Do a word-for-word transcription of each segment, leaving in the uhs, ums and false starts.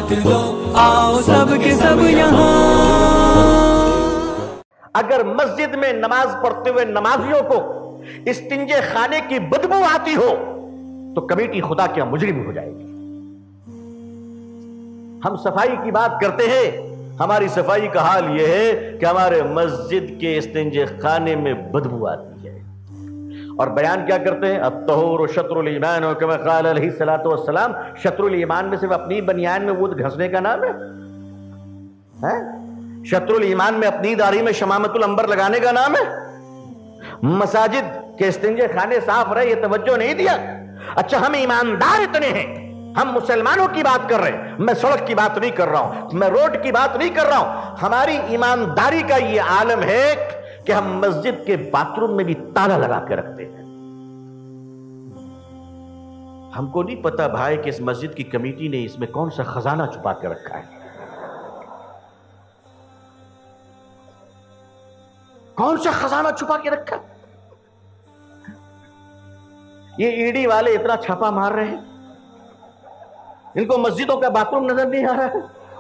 ساتھ دو آؤ سب کے سب یہاں. اگر مسجد میں نماز پڑھتے ہوئے نمازیوں کو استنجے خانے کی بدبو آتی ہو تو کمیٹی خدا کیا مجرم ہو جائے گی. ہم صفائی کی بات کرتے ہیں، ہماری صفائی کا حال یہ ہے کہ ہمارے مسجد کے استنجے خانے میں بدبو آتی ہے. اور بیان کیا کرتے ہیں؟ الطہور شطر الایمان، اور کما قال علیہ الصلوۃ والسلام، شطر الایمان میں صرف اپنی بنیان میں وہ گھسنے کا نام ہے؟ شطر الایمان میں اپنی داڑھی میں شمامت العنبر لگانے کا نام ہے؟ مساجد کے استنجے خانے صاف رہے یہ توجہ نہیں دیا. اچھا ہم ایماندار اتنے ہیں، ہم مسلمانوں کی بات کر رہے ہیں، میں سڑک کی بات نہیں کر رہا ہوں، میں روڈ کی بات نہیں کر رہا ہوں. ہماری ایمانداری کا یہ عالم ہے کہ ہم مسجد کے باتھ روم میں بھی تالا لگا کے رکھتے ہیں. ہم کو نہیں پتا بھائی کہ اس مسجد کی کمیٹی نے اس میں کون سا خزانہ چھپا کے رکھا ہے، کون سا خزانہ چھپا کے رکھا. یہ ای ڈی والے اتنا چھاپا مار رہے ہیں، ان کو مسجدوں کا باتھ روم نظر نہیں آ رہا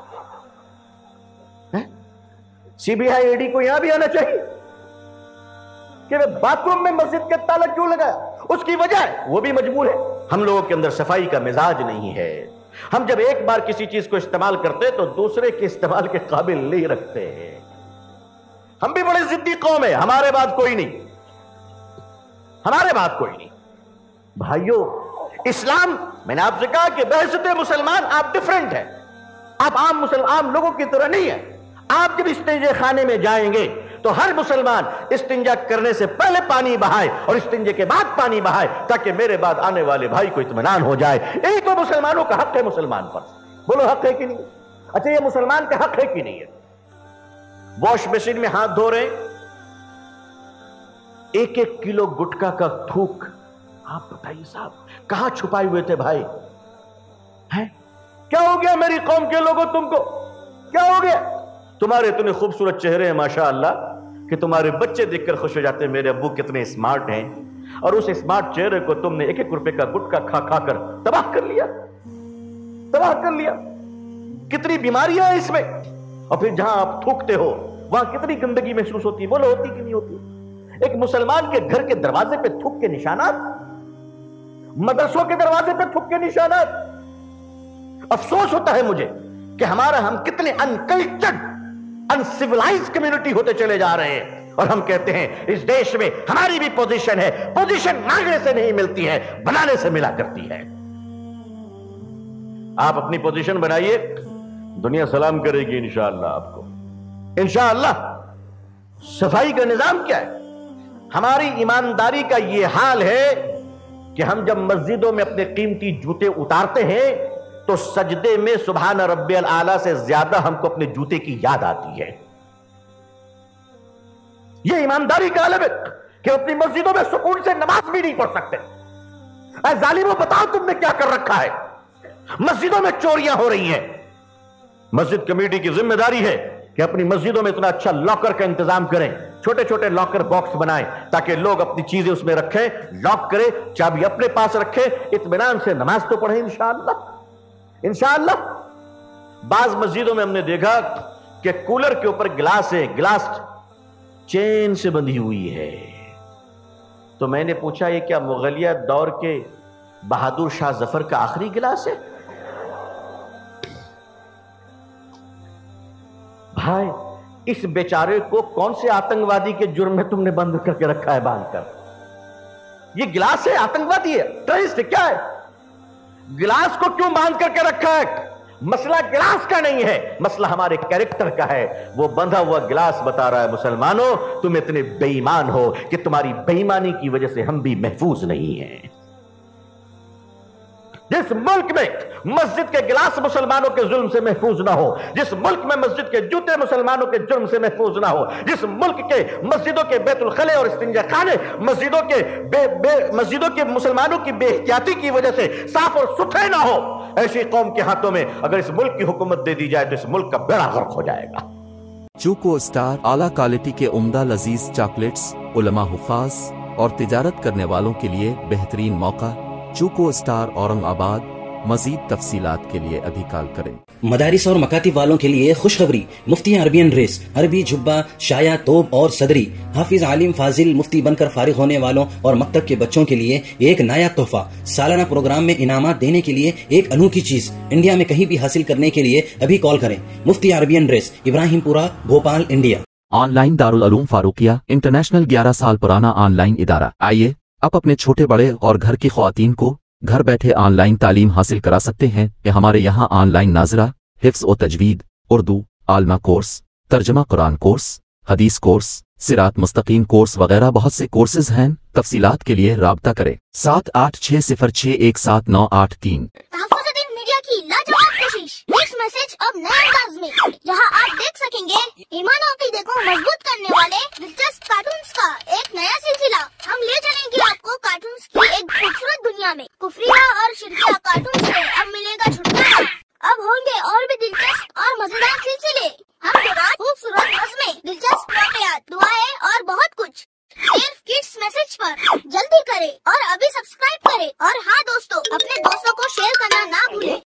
ہے. سی بی آئی ای ڈی کو یہاں بھی آنا چاہیے کہ باتھ روم میں مسجد کا تالا کیوں لگایا. اس کی وجہ ہے وہ بھی مجبور ہے. ہم لوگوں کے اندر صفائی کا مزاج نہیں ہے. ہم جب ایک بار کسی چیز کو استعمال کرتے تو دوسرے کے استعمال کے قابل نہیں رکھتے ہیں. ہم بھی بڑے ضدی قوم ہیں، ہمارے بعد کوئی نہیں، ہمارے بعد کوئی نہیں. بھائیو اسلام، میں نے آپ سے کہا کہ بحثت مسلمان آپ ڈیفرنٹ ہیں، آپ عام مسلمان عام لوگوں کی طرح نہیں ہیں. آپ جب استنجے خانے میں جائیں گے تو ہر مسلمان استنجا کرنے سے پہلے پانی بہائے اور استنجے کے بعد پانی بہائے تاکہ میرے بعد آنے والے بھائی کو اطمینان ہو جائے. یہی تو مسلمانوں کا حق ہے مسلمان پر. بولو حق ہے کہ نہیں؟ اچھا یہ مسلمان کا حق ہے کہ نہیں ہے؟ واش بیسن میں ہاتھ دھو رہے، ایک ایک کلو گٹکا کا تھوک، آپ بتائیے صاحب کہاں چھپائے ہوئے تھے بھائی؟ ہیں کیا ہو گیا میری قوم کے لوگوں؟ تم کو کیا ہو گیا؟ تمہارے اتنے خوبصورت چہرے ہیں ماشاءاللہ کہ تمہارے بچے دیکھ کر خوش ہو جاتے ہیں میرے ابو کتنے اسمارٹ ہیں، اور اس اسمارٹ چہرے کو تم نے ایک ایک روپے کا گٹکا کھا کھا کر تباہ کر لیا، تباہ کر لیا. کتنی بیماریاں ہیں اس میں. اور پھر جہاں آپ تھوکتے ہو وہاں کتنی گندگی محسوس ہوتی ہے. بولو ہوتی کہ نہیں ہوتی؟ ایک مسلمان کے گھر کے دروازے پہ تھوک کے نشانات، مدرسوں کے دروازے پہ تھوک کے نشانات. افسوس ہوتا ہے مجھے کہ ہمارا ہم کتنے انکلچرڈ انسیولائز کمیونٹی ہوتے چلے جا رہے ہیں، اور ہم کہتے ہیں اس دیش میں ہماری بھی پوزیشن ہے. پوزیشن مانگنے سے نہیں ملتی ہے، بنانے سے ملا کرتی ہے. آپ اپنی پوزیشن بنائیے، دنیا سلام کرے گی انشاءاللہ آپ کو انشاءاللہ. صفائی کا نظام کیا ہے؟ ہماری ایمانداری کا یہ حال ہے کہ ہم جب مسجدوں میں اپنے قیمتی جوتے اتارتے ہیں تو سجدے میں سبحان ربی الاعلیٰ سے زیادہ ہم کو اپنے جوتے کی یاد آتی ہے. یہ ایمانداری کا عالم ہے کہ اپنی مسجدوں میں سکون سے نماز بھی نہیں پڑھ سکتے. اے ظالموں بتاؤ تم نے کیا کر رکھا ہے؟ مسجدوں میں چوریاں ہو رہی ہیں. مسجد کمیٹی کی ذمہ داری ہے کہ اپنی مسجدوں میں اتنا اچھا لاکر کا انتظام کریں، چھوٹے چھوٹے لاکر باکس بنائیں تاکہ لوگ اپنی چیزیں اس میں رکھیں، لاک کریں، چابی اپنے پاس رکھیں، اطمینان سے نماز تو پڑھیں انشاءاللہ انشاءاللہ. بعض مسجدوں میں ہم نے دیکھا کہ کولر کے اوپر گلاس ہے، گلاس چین سے بندھی ہوئی ہے. تو میں نے پوچھا یہ کیا مغلیہ دور کے بہادر شاہ ظفر کا آخری گلاس ہے؟ بھائی اس بیچارے کو کون سے آتنکوادی کے جرم میں تم نے بند کر کے رکھا ہے باندھ کر؟ یہ گلاس ہے، آتنکوادی ہے، ٹیررسٹ ہے، کیا ہے؟ گلاس کو کیوں باندھ کر کے رکھا ہے؟ مسئلہ گلاس کا نہیں ہے، مسئلہ ہمارے کیریکٹر کا ہے. وہ بندھا ہوا گلاس بتا رہا ہے مسلمانوں تم اتنے بے ایمان ہو کہ تمہاری بے ایمانی کی وجہ سے ہم بھی محفوظ نہیں ہیں. جس ملک میں مسجد کے گلاس مسلمانوں کے ظلم سے محفوظ نہ ہو، جس ملک میں مسجد کے جوتے مسلمانوں کے جرم سے محفوظ نہ ہو، جس ملک کے مسجدوں کے بیت الخلے اور استنجا خانے مسجدوں کے بے بے مسجدوں کے مسلمانوں کی بے احتیاطی کی وجہ سے صاف اور ستھرے نہ ہو، ایسی قوم کے ہاتھوں میں اگر اس ملک کی حکومت دے دی جائے تو اس ملک کا بیڑا غرق ہو جائے گا. چوکو اسٹار اعلیٰ کوالٹی کے عمدہ لذیذ چاکلیٹس، علماء حفاظ اور تجارت کرنے والوں کے لیے بہترین موقع. چوکو اسٹار اورنگ آباد मजीद तफसीलात के लिए अभी कॉल करें। मदारिस और मकातिब वालों के लिए खुशखबरी, मुफ्ती अरबियन ड्रेस, अरबी जुब्बा, शाया, तोब और सदरी, हाफिज आलिम फाजिल मुफ्ती बनकर फारिग होने वालों और मकतब के बच्चों के लिए एक नया तोहफा। सालाना प्रोग्राम में इनामात देने के लिए एक अनोखी चीज इंडिया में कहीं भी हासिल करने के लिए अभी कॉल करें। Mufti Arabian dress, Ibrahimpura, Bhopal, India. Online Darul Uloom Farooqia international ग्यारह साल पुराना ऑनलाइन इदारा। आइए अब अपने छोटे बड़े और घर की ख्वातीन को घर बैठे ऑनलाइन तालीम हासिल करा सकते हैं कि हमारे यहाँ ऑनलाइन नाजरा, हिफ्स और तजवीद, उर्दू, आलमा कोर्स, तर्जमा कुरान कोर्स, हदीस कोर्स, सिरात मुस्तकीम कोर्स वगैरह बहुत से कोर्सेज हैं। तफसीलात के लिए राब्ता करें सात आठ छः सिफर छः एक सात नौ आठ तीन। मीडिया की लाजवाब कोशिश, नेक्स्ट मैसेज अब नए अंदाज में, जहां आप देख सकेंगे ईमान और अकीदे को मजबूत करने वाले दिलचस्प कार्टून्स का एक नया सिलसिला। हम ले चलेंगे आपको कार्टून्स की एक खूबसूरत दुनिया में। कुफरिया और शिरकिया कार्टून से अब मिलेगा छुटकारा। अब होंगे और भी दिलचस्प और मजेदार सिलसिले। हम रात खूबसूरत नज़्में, दिलचस्प वाक़यात, दुआएं और बहुत कुछ सिर्फ किड्स मैसेज पर। जल्दी करें और अभी सब्सक्राइब करें। और हाँ दोस्तों, अपने दोस्तों को शेयर करना ना भूलें।